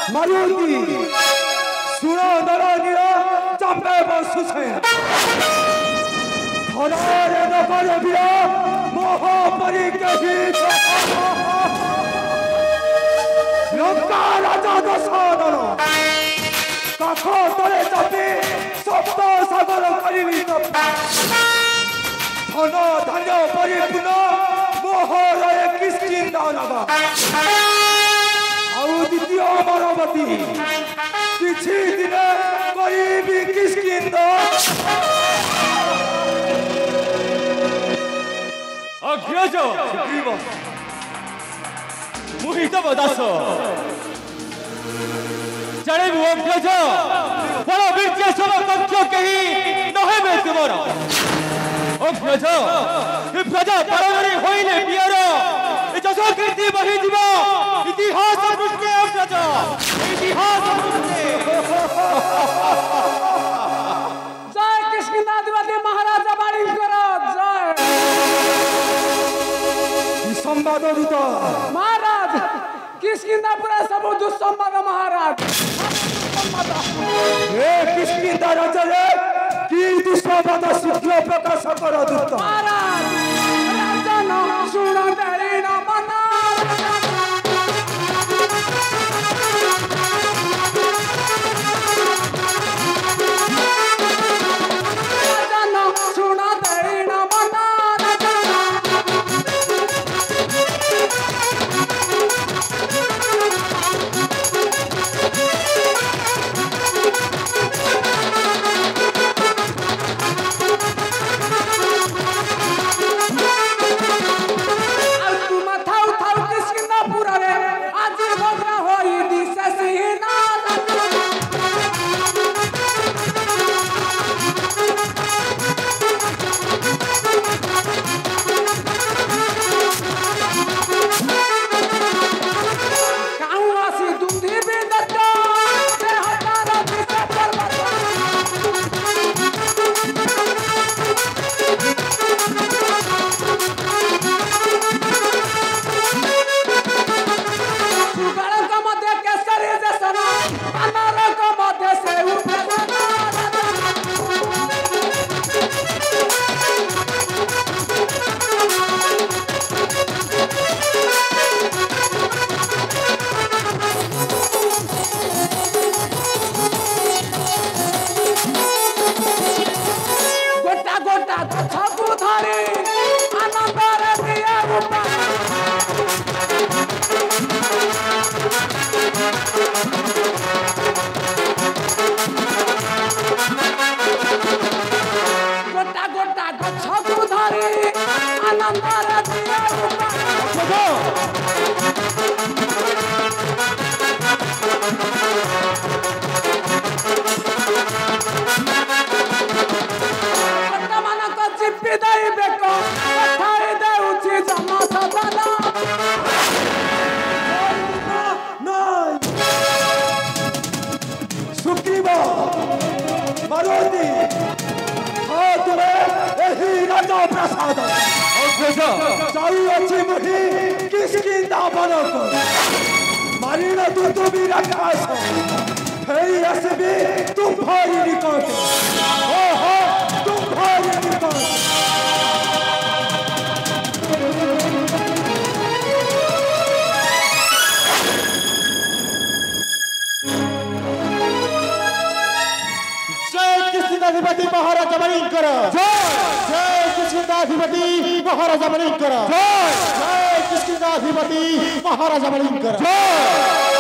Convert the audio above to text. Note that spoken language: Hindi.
마루디 수라 나라니라 짬배버 수세 더나에 나가려비라 모험버리 깨비 영가라자도 사나로 가코 떨에 잡히 섭도 사고로 거리니 더나 달려버리구나 모호라의 키스킨 나나가 아우디디오 마라바티 किछी गरीबी किसकी अग्रजो मुहित बदासो जड़े वो अग्रजो बड़ा विद्या सब कक्ष्य कही नहे में तुम्हारा अग्रजो ये प्रजा परवरी होइले पियरो ये जसो कीर्ति बही जीवा इतिहास मुझके अग्रजो इतिहास मुझके जय कृष्णदाधिपति महाराजा बारिंकर जय संवाद दूत महाराज किष्किंधापुर सब दुस्संवाद महाराज ए किष्किंधा राजा रे की दुस्संवाद सिद्ध प्रकाश कर दूत महाराज राजा न सुन तेरी न मना मारीना तू भी रखा फेरी ऐसे भी तुम भारी निकाल हो तुम भारी निकाल जय कृष्णदाधिपति महाराजा बारिंकर जय कृष्णदाधिपति महाराजा बारिंकर जय कृष्णदाधिपति महाराजा बारिंकर जय